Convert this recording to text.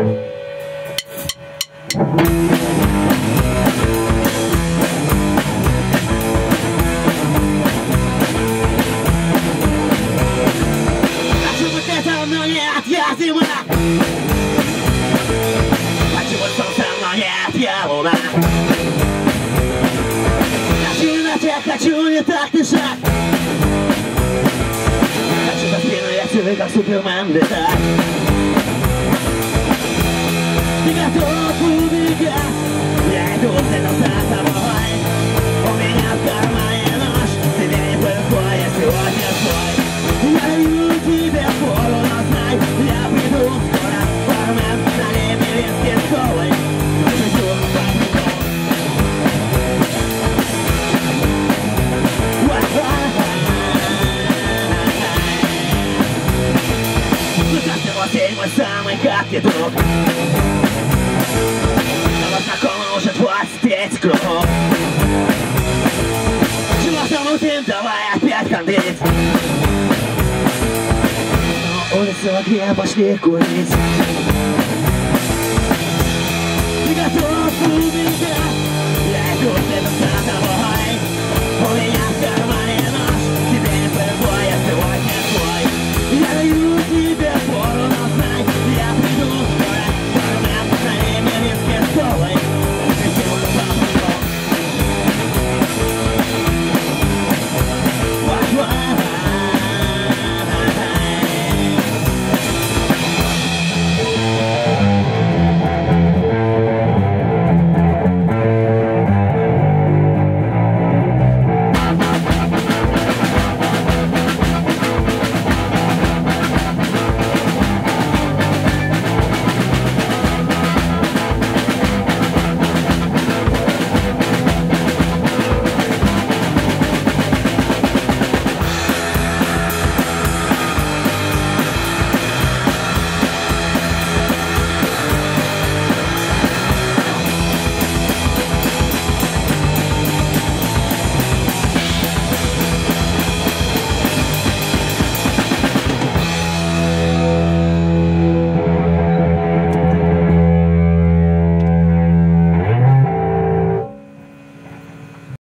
Хочу быть летом, но нет, я зима. Хочу быть солнцем, но нет, я луна. Хочу иначе, хочу не так дышать. Хочу за спину вверх, как Супермен летать. Ты готов убегать? Я иду следом за тобой. У меня в кармане нож, тебе не повезло, я сегодня свой. Я даю тебе фору, но знай, я приду скоро. Бармен, налей мне виски с колой. Хочу по приколу. Ну как ты вот мой самый гадкий друг. Знакомый уже 23 кругов. Чего замутим, давай опять хандрить. Но улицы в огне, пошли курить. Ты готов убегать? Я иду следом за тобой. У меня в кармане нож.